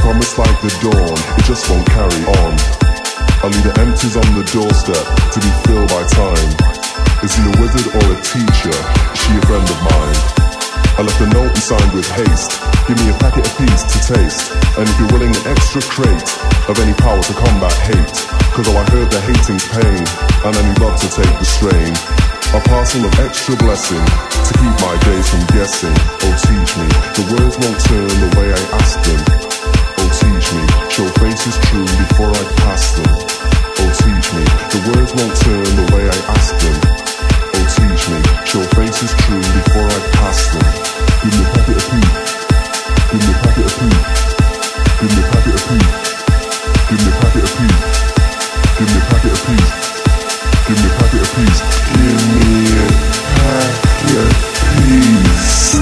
promise like the dawn, it just won't carry on. I leave the empties on the doorstep to be filled by time. Is he a wizard or a teacher? Is she a friend of mine? I left a note and signed with haste. Give me a packet of peace to taste, and if you're willing, an extra crate of any power to combat hate. Cause oh, I heard the hating's pain, and I need love to take the strain. A parcel of extra blessing to keep my days from guessing. Oh, teach me, the words won't turn the way I ask them. Oh, teach me, show faces true before I pass them. Oh, teach me, the words won't turn the way I ask them. Oh, teach me, show faces true before I pass them. Give me a packet of peace. Give me a packet of peace. Give me a packet of peace. Give me a packet of peace. Give me a packet of peace. Give me a packet of peace. Give me a packet of peace.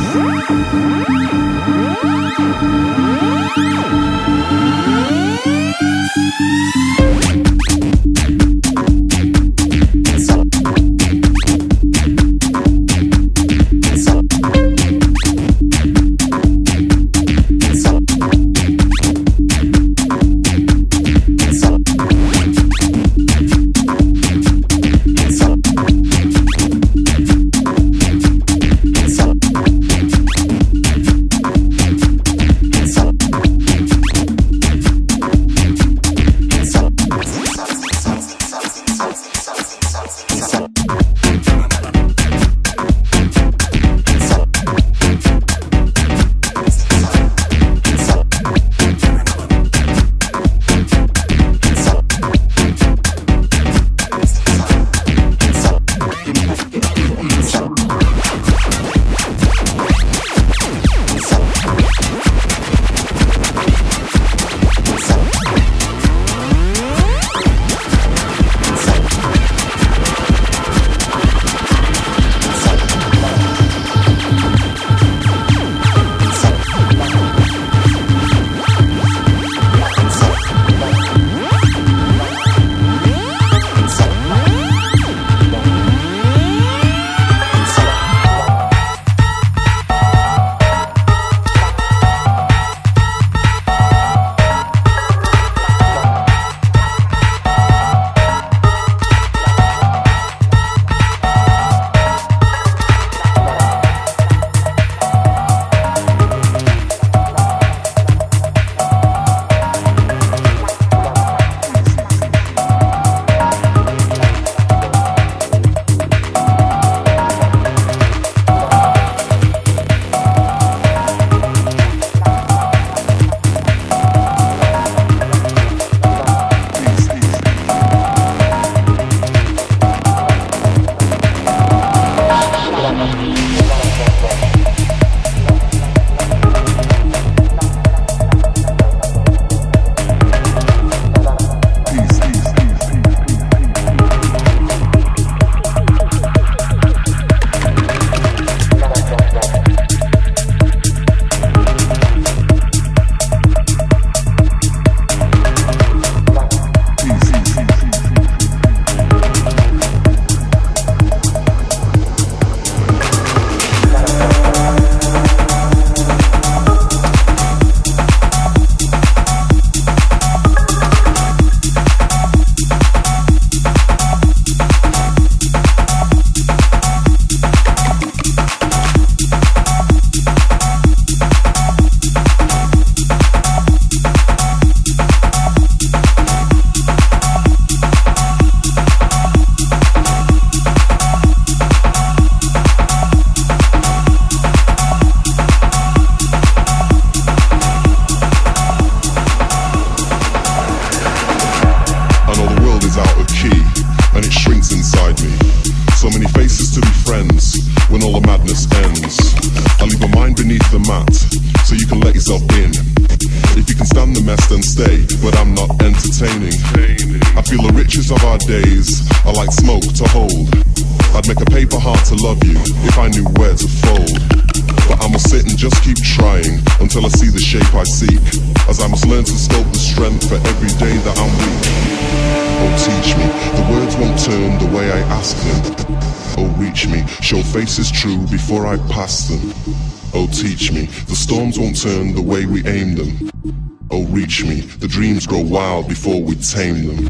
stay, but I'm not entertaining. I feel the riches of our days are like smoke to hold. I'd make a paper heart to love you if I knew where to fold. But I must sit and just keep trying until I see the shape I seek, as I must learn to sculpt the strength for every day that I'm weak. Oh, teach me, the words won't turn the way I ask them. Oh, reach me, show faces true before I pass them. Oh, teach me, the storms won't turn the way we aim them. reach me. The dreams grow wild before we tame them.